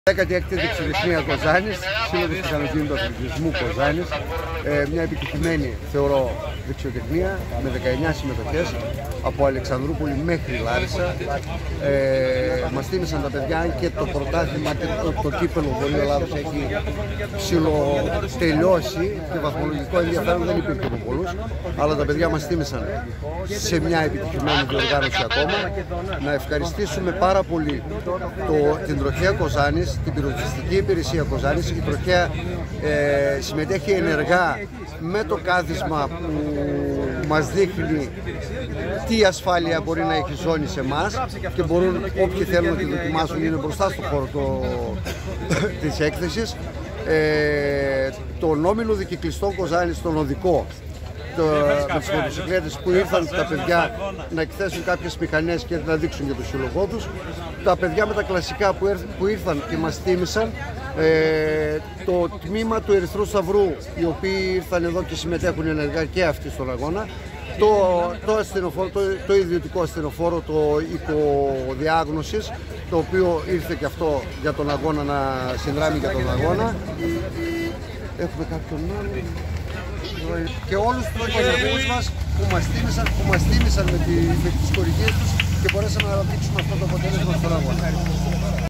16η δεξιοτεχνία Κοζάνης, Σύλλογος Μηχανοκίνητου του Αθλητισμού Κοζάνης, μια επιτυχημένη θεωρώ δεξιοτεχνία με 19 συμμετοχές από Αλεξανδρούπολη μέχρι Λάρισα. Μας τίμησαν τα παιδιά και το πρωτάθλημα και το κύπελλο Βορείου Ελλάδος έχει ψιλοτελειώσει και βαθμολογικό ενδιαφέρον δεν υπήρχε από πολλούς, αλλά τα παιδιά μας τίμησαν σε μια επιτυχημένη διοργάνωση ακόμα. Να ευχαριστήσουμε πάρα πολύ την Τροχέα Κοζάνης, την πυροσβεστική υπηρεσία Κοζάνης. Η Τροχέα συμμετέχει ενεργά με το κάθισμα που μας δείχνει τι ασφάλεια μπορεί να έχει ζώνη σε εμάς και μπορούν όποιοι θέλουν να τη δοκιμάσουν, είναι μπροστά στο χώρο της έκθεσης. Τον όμιλο δικυκλιστών Κοζάνης, τον οδικό, με τις μοτοσυκλέτες που ήρθαν τα παιδιά να εκθέσουν κάποιες μηχανές και να δείξουν για το σύλλογό τους. Τα παιδιά με τα κλασικά που ήρθαν και μας τίμησαν. Το τμήμα του Ερυθρού Σταυρού, οι οποίοι ήρθαν εδώ και συμμετέχουν ενεργά και αυτοί στον αγώνα. Το ιδιωτικό ασθενοφόρο, το οικοδιάγνωσης, το οποίο ήρθε και αυτό για τον αγώνα, να συνδράμει για τον αγώνα. Έχουμε κάποιον άλλο. Και όλους τους οικονομικούς μας που μας τίμησαν με τις χορηγίες τους και μπορέσαμε να δείξουμε αυτό το αποτέλεσμα στον αγώνα.